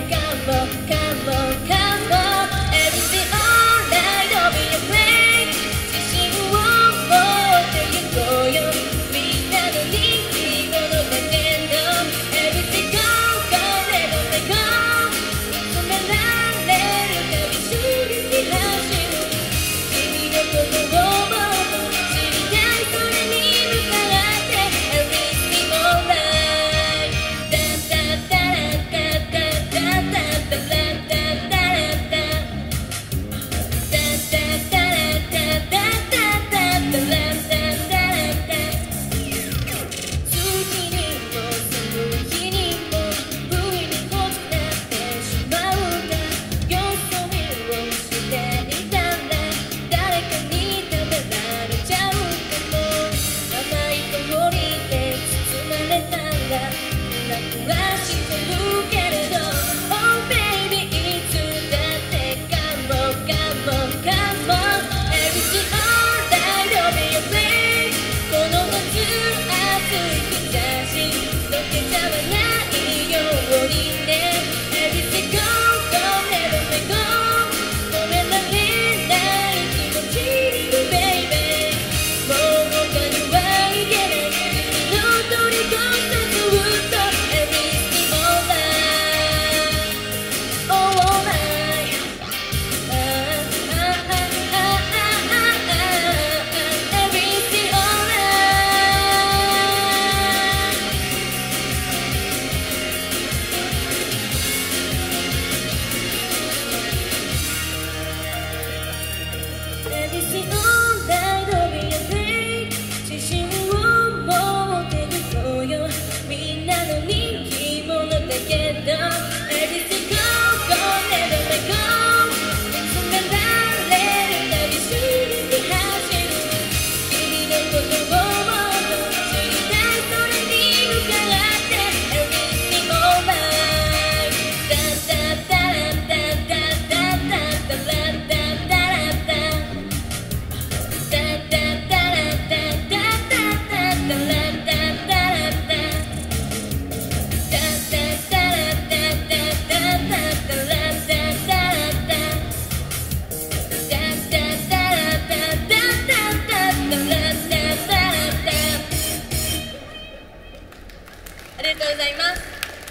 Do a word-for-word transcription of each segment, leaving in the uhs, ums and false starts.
ありがとうございます。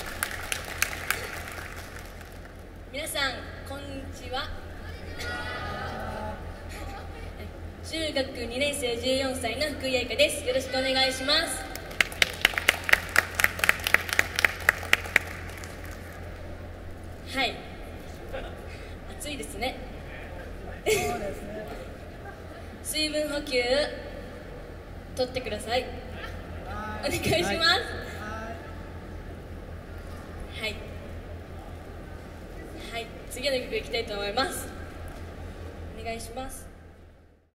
皆さんこんにちは。中学にねん生じゅうよんさいの福井愛花です。よろしくお願いします。はい、暑いですね。水分補給取ってください。お願いします。はい、はい、次の曲いきたいと思います。お願いします。